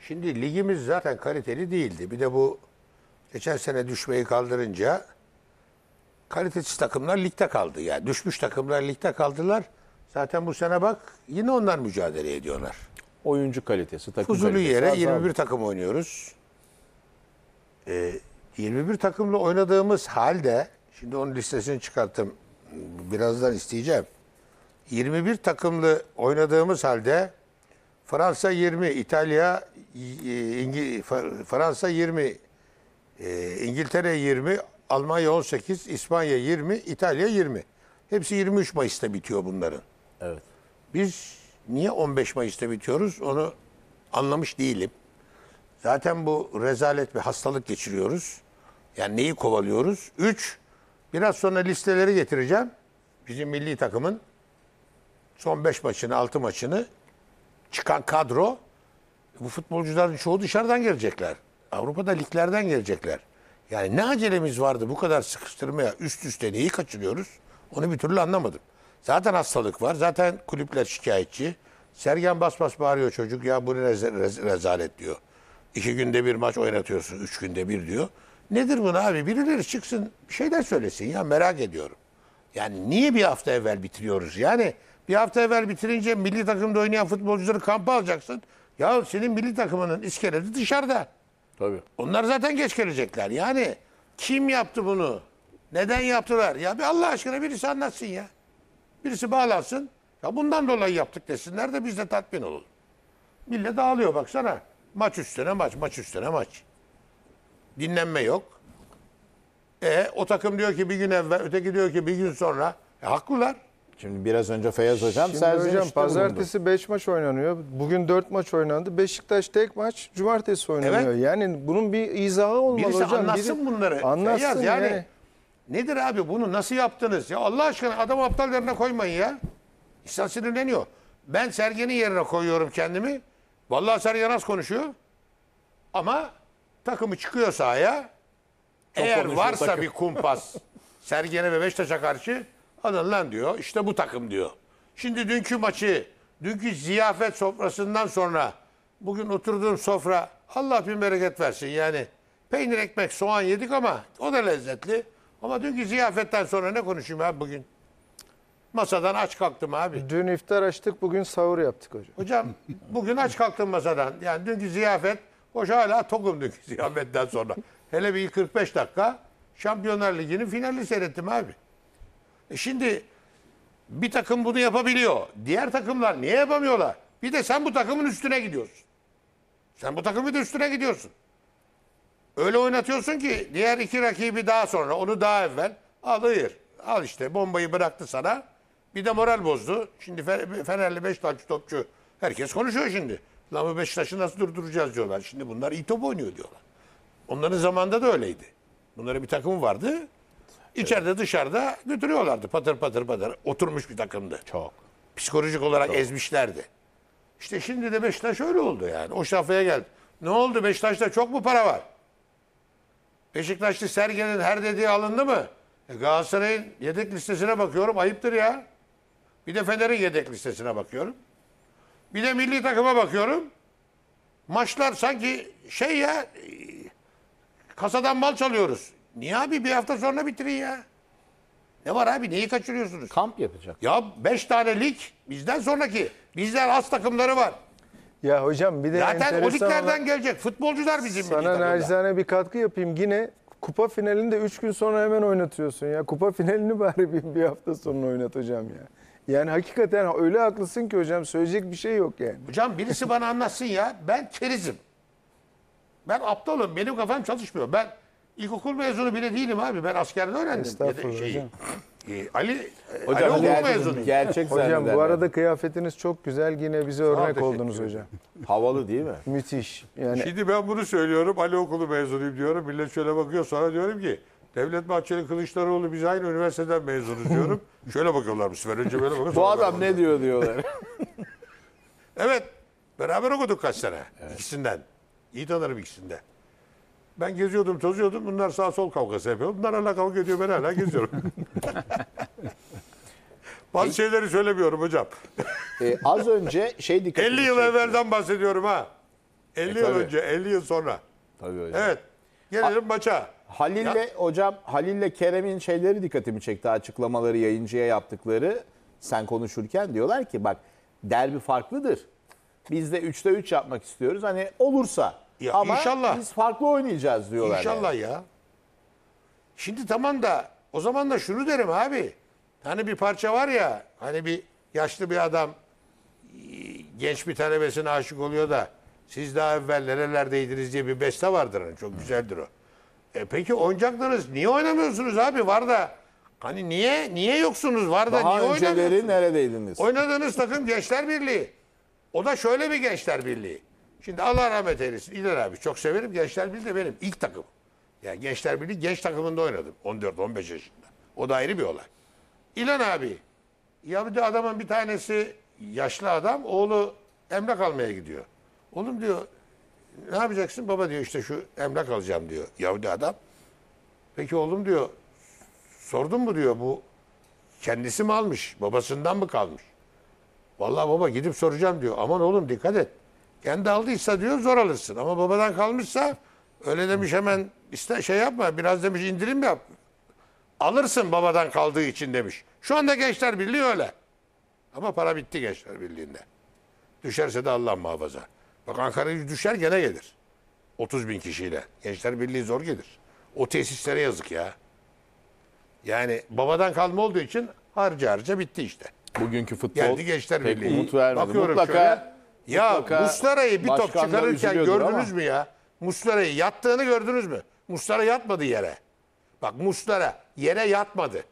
Şimdi ligimiz zaten kaliteli değildi. Bir de bu geçen sene düşmeyi kaldırınca kalitesiz takımlar ligde kaldı. Yani düşmüş takımlar ligde kaldılar. Zaten bu sene bak yine onlar mücadele ediyorlar. Oyuncu kalitesi, takım Fuzuli kalitesi yere azaldı. 21 takım oynuyoruz. 21 takımla oynadığımız halde, şimdi onun listesini çıkarttım. Birazdan isteyeceğim. 21 takımlı oynadığımız halde Fransa 20, İtalya, Fransa 20, İngiltere 20, Almanya 18, İspanya 20, İtalya 20. Hepsi 23 Mayıs'ta bitiyor bunların. Evet. Biz niye 15 Mayıs'ta bitiyoruz onu anlamış değilim. Zaten bu rezalet bir hastalık geçiriyoruz. Yani neyi kovalıyoruz? 3, biraz sonra listeleri getireceğim. Bizim milli takımın son 5 maçını, 6 maçını çıkan kadro. Bu futbolcuların çoğu dışarıdan gelecekler. Avrupa'da liglerden gelecekler. Yani ne acelemiz vardı bu kadar sıkıştırmaya, üst üste neyi kaçırıyoruz? Onu bir türlü anlamadım. Zaten hastalık var. Zaten kulüpler şikayetçi. Sergen bas bas bağırıyor çocuk. Ya bu ne rezalet diyor. 2 günde bir maç oynatıyorsun. 3 günde bir diyor. Nedir bu abi? Birileri çıksın bir şeyler söylesin ya, merak ediyorum. Yani niye bir hafta evvel bitiriyoruz? Yani bir hafta evvel bitirince milli takımda oynayan futbolcuları kampa alacaksın. Ya senin milli takımının iskeleti dışarıda. Tabii. Onlar zaten geç gelecekler. Yani kim yaptı bunu? Neden yaptılar? Ya bir Allah aşkına birisi anlatsın ya. Birisi bağlansın. Ya bundan dolayı yaptık desinler de biz de tatmin olalım. Millet dağılıyor baksana. Maç üstüne maç, maç üstüne maç. Dinlenme yok. O takım diyor ki bir gün evvel, öteki diyor ki bir gün sonra. Haklılar. Şimdi biraz önce Feyyaz Hocam Şimdi serzenişte hocam pazartesi 5 maç oynanıyor. Bugün 4 maç oynandı. Beşiktaş tek maç cumartesi oynanıyor. Evet. Yani bunun bir izahı olmalı Birisi hocam. anlatsın bunları. Anlatsın Feyyaz, yani. yani. Nedir abi bunu nasıl yaptınız? Ya Allah aşkına adam aptal yerine koymayın ya. İnsan sinirleniyor. Ben Sergen'in yerine koyuyorum kendimi. Vallahi Sergen az konuşuyor. Ama takımı çıkıyor sahaya. Eğer konuşuyor varsa takım. bir kumpas Sergen'e ve Beşiktaş'a karşı alın lan diyor. İşte bu takım diyor. Şimdi dünkü maçı, dünkü ziyafet sofrasından sonra bugün oturduğum sofra Allah bin bereket versin. Yani peynir, ekmek, soğan yedik ama o da lezzetli. Ama dünkü ziyafetten sonra ne konuşayım abi bugün? Masadan aç kalktım abi. Dün iftar açtık, bugün sahur yaptık hocam. Hocam bugün aç kalktım masadan. Yani dünkü ziyafet, hoş hala tokum dünkü ziyafetten sonra. Hele bir 45 dakika Şampiyonlar Ligi'nin finalini seyrettim abi. Şimdi bir takım bunu yapabiliyor. Diğer takımlar niye yapamıyorlar? Bir de sen bu takımın üstüne gidiyorsun. Sen bu takımın da üstüne gidiyorsun. Öyle oynatıyorsun ki diğer iki rakibi daha sonra, onu daha evvel alır. Al işte bombayı bıraktı sana. Bir de moral bozdu. Şimdi Fenerli Beşiktaş topçu. Herkes konuşuyor şimdi. Lan bu Beşiktaş'ı nasıl durduracağız diyorlar. Şimdi bunlar iyi top oynuyor diyorlar. Onların zamanında da öyleydi. Bunların bir takımı vardı. İçeride dışarıda götürüyorlardı. Patır patır patır. Oturmuş bir takımdı. Çok. Psikolojik olarak ezmişlerdi. İşte şimdi de Beşiktaş öyle oldu yani. O safhaya geldi. Ne oldu? Beşiktaş'ta çok mu para var? Beşiktaşlı Sergen'in her dediği alındı mı? Galatasaray'ın yedek listesine bakıyorum. Ayıptır ya. Bir de Fener'in yedek listesine bakıyorum. Bir de milli takıma bakıyorum. Maçlar sanki şey ya, kasadan mal çalıyoruz. Niye abi bir hafta sonra bitirin ya? Ne var abi, neyi kaçırıyorsunuz? Kamp yapacak. Ya 5 tane lig bizden sonraki. Bizden az takımları var. Ya hocam bir de Zaten o enteresan liglerden olan- gelecek. Futbolcular bizim milli Sana takımda. nacizane bir katkı yapayım. Yine kupa finalinde 3 gün sonra hemen oynatıyorsun ya. Kupa finalini bari bir hafta sonra oynat hocam ya. Yani hakikaten öyle haklısın ki hocam, söyleyecek bir şey yok yani. Hocam birisi bana anlatsın ya. Ben kerizim. Ben aptalım. Benim kafam çalışmıyor. Ben ilkokul mezunu bile değilim abi. Ben askerde öğrendim. Estağfurullah hocam. Ali Hocam okulu gerçek, mezunuyum. gerçek Hocam zannederler. bu arada kıyafetiniz çok güzel. Yine bize örnek teşekkür oldunuz ederim. hocam. Havalı değil mi? Müthiş. Yani Şimdi ben bunu söylüyorum. Ali okulu mezunuyum diyorum. Millet şöyle bakıyor. Sonra diyorum ki Devlet Bahçeli Kılıçdaroğlu biz aynı üniversiteden mezunuz diyorum. Şöyle bakıyorlar bu sefer. Önce böyle bakıyor. Bu sonra adam böyle ne diyor diyorlar. Evet. Beraber okuduk kaç sene. İkisinden. İyi tanırım ikisinde. Ben geziyordum, tozuyordum. Bunlar sağ sol kavgası yapıyor. Bunlar hala kavga ediyor. Ben hala geziyorum. Bazı şeyleri söylemiyorum hocam. Az önce şey dikkatimi 50 yıl çekti. evvelden bahsediyorum ha. 50 yıl tabii. önce, 50 yıl sonra. Tabii hocam. Evet. Gelelim maça. Halil'le Kerem'in şeyleri dikkatimi çekti, açıklamaları, yayıncıya yaptıkları. Sen konuşurken diyorlar ki bak, derbi farklıdır. Biz de 3'te 3 yapmak istiyoruz. Hani olursa. Ya ama inşallah. biz farklı oynayacağız diyorlar. İnşallah yani. ya. Şimdi tamam da o zaman da şunu derim abi. Hani bir parça var ya, hani bir yaşlı bir adam genç bir talebesine aşık oluyor da siz daha evvel nerelerdeydiniz diye bir beste vardır. Hani çok güzeldir o. Peki oynayacaktınız. Niye oynamıyorsunuz abi? Var da hani niye yoksunuz? Var da Daha niye önceleri oynamıyorsunuz? neredeydiniz? Oynadığınız takım Gençler Birliği. O da şöyle bir Gençler Birliği. Şimdi Allah rahmet eylesin. İlhan abi çok severim. Gençler Birliği de benim ilk takım. Yani Gençler Birliği genç takımında oynadım. 14-15 yaşında. O da ayrı bir olay. İlhan abi. Ya bir de adamın bir tanesi yaşlı adam. Oğlu emlak almaya gidiyor. Oğlum diyor ne yapacaksın? Baba diyor işte şu emlak alacağım diyor. Yahudi adam. Peki oğlum diyor sordun mu diyor bu kendisi mi almış? Babasından mı kalmış? Vallahi baba gidip soracağım diyor. Aman oğlum dikkat et. Kendi aldıysa diyor zor alırsın. Ama babadan kalmışsa öyle demiş hemen şey yapma. Biraz demiş indirim yap. Alırsın babadan kaldığı için demiş. Şu anda Gençler Birliği öyle. Ama para bitti Gençler Birliği'nde. Düşerse de Allah muhafaza. Bak Ankara'ya düşer gene gelir. 30 bin kişiyle. Gençler Birliği zor gelir. O tesislere yazık ya. Yani babadan kalma olduğu için harca bitti işte. Bugünkü futbol Geldi Gençler pek Birliği. umut vermedi. Bakıyorum Mutlaka, şöyle. Ya mutlaka Muslera'yı bir top başkan da çıkarırken üzülüyordur gördünüz ama. mü ya? Muslera'yı yattığını gördünüz mü? Muslera yatmadı yere. Bak Muslera yere yatmadı.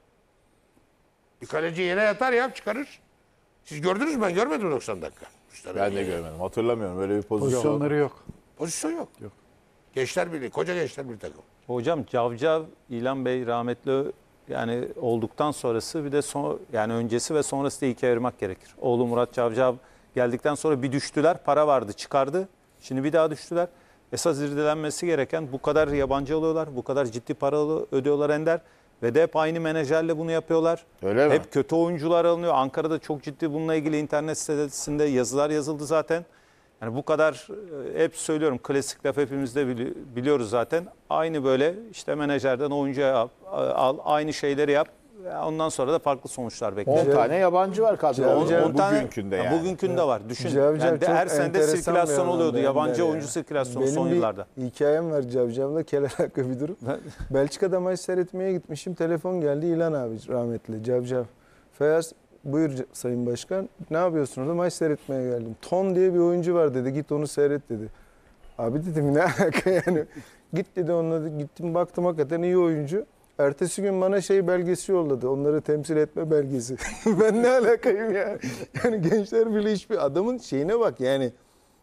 Bir kaleci yere yatar ya çıkarır. Siz gördünüz mü? Ben görmedim 90 dakika. Ben de görmedim. Hatırlamıyorum. Böyle bir pozisyon. Pozisyonları yok. Pozisyon yok. Gençler Birliği, koca Gençler Birliği takım. Hocam Cavcav, İlhan Bey rahmetli yani olduktan sonrası bir de yani öncesi ve sonrası da ikiye ayırmak gerekir. Oğlu Murat Cavcav geldikten sonra bir düştüler. Para vardı çıkardı. Şimdi bir daha düştüler. Esas irdelenmesi gereken bu kadar yabancı alıyorlar. Bu kadar ciddi para ödüyorlar Ender. Ve de hep aynı menajerle bunu yapıyorlar. Öyle mi? Hep kötü oyuncular alınıyor. Ankara'da çok ciddi bununla ilgili internet sitesinde yazılar yazıldı zaten. Yani bu kadar hep söylüyorum klasik laf hepimiz de biliyoruz zaten. Aynı böyle işte menajerden oyuncuya al aynı şeyleri yap. Ondan sonra da farklı sonuçlar 10 bekliyor. tane yabancı var kadroda. Bugünkünde yani. Bugünkünde var. Düşün. Cavcav Yani çok her sene enteresan sirkülasyon bir oluyordu. adam Yabancı Ender oyuncu ya. sirkülasyonu son Benim yıllarda. bir hikayem var Cavcav'la kel alakalı bir durum. Belçika'da maç seyretmeye gitmişim. Telefon geldi İlhan abi rahmetli Cavcav. Feyyaz buyur Sayın Başkan. Ne yapıyorsun orada? Maç seyretmeye geldim. Ton diye bir oyuncu var dedi. Git onu seyret dedi. Abi dedim ne alaka yani. Git dedi onunla gittim baktım hakikaten iyi oyuncu. Ertesi gün bana şey belgesi yolladı. Onları temsil etme belgesi. Ben ne alakayım ya? Yani Gençler Birliği hiçbir adamın şeyine bak yani.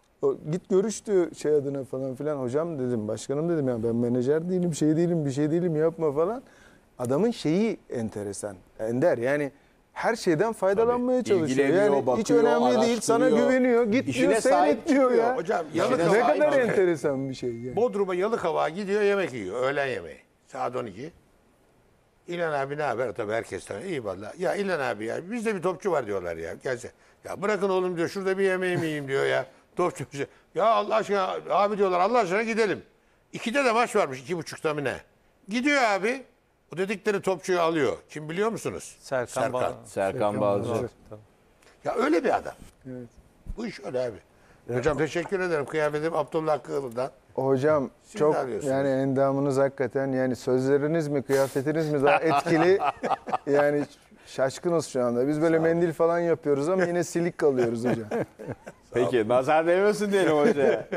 Git görüş diyor şey adına falan filan. Hocam dedim, başkanım dedim ya ben menajer değilim, şey değilim, bir şey değilim yapma falan. Adamın şeyi enteresan. Ender yani her şeyden faydalanmaya Tabii, çalışıyor. ilgileniyor, Yani hiç bakıyor, önemli değil. Sana araştırıyor. güveniyor. Git İşine diyor sahip seyret diyor çıkıyor. ya. Hocam İşine Yalıkava, Ne kadar sahip. enteresan bir şey yani. Bodrum'a Yalıkava gidiyor yemek yiyor. Öğlen yemeği. Saat 12. İlhan abi ne haber? Tabii herkes tanıyor. İyi vallahi. Ya İlhan abi ya bizde bir topçu var diyorlar ya. Gelse. Ya bırakın oğlum diyor. Şurada bir yemeğimi yiyeyim diyor ya. Topçu. Ya Allah aşkına abi diyorlar Allah aşkına gidelim. 2'de de maç varmış 2.30'da mı ne? Gidiyor abi. O dedikleri topçuyu alıyor. Kim biliyor musunuz? Serkan. Serkan Balcı. Ya öyle bir adam. Evet. Bu iş öyle abi. Hocam teşekkür ederim. Kıyafetim Abdullah Kığıl'dan. Hocam Siz çok ne arıyorsunuz? yani endamınız hakikaten yani sözleriniz mi kıyafetiniz mi daha etkili yani şaşkınız şu anda. Biz böyle mendil falan yapıyoruz ama yine silik kalıyoruz hocam. Peki nazar değmesin diyelim hocaya.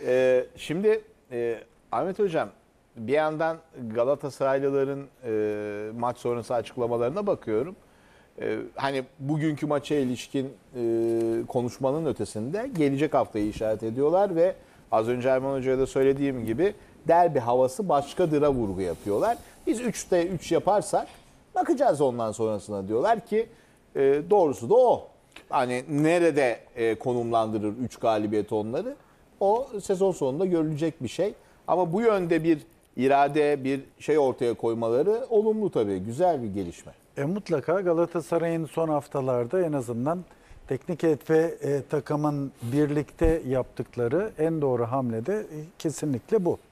Şimdi Ahmet Hocam bir yandan Galatasaraylıların maç sonrası açıklamalarına bakıyorum. Hani bugünkü maça ilişkin konuşmanın ötesinde gelecek haftayı işaret ediyorlar ve az önce Erman Hoca'ya da söylediğim gibi derbi havası başkadıra vurgu yapıyorlar. Biz 3'te 3 yaparsak bakacağız ondan sonrasına diyorlar ki doğrusu da o. Hani nerede konumlandırır 3 galibiyet onları? O sezon sonunda görülecek bir şey. Ama bu yönde bir irade, bir şey ortaya koymaları olumlu tabii. Güzel bir gelişme. Mutlaka Galatasaray'ın son haftalarda en azından teknik heyet ve takımın birlikte yaptıkları en doğru hamle de kesinlikle bu.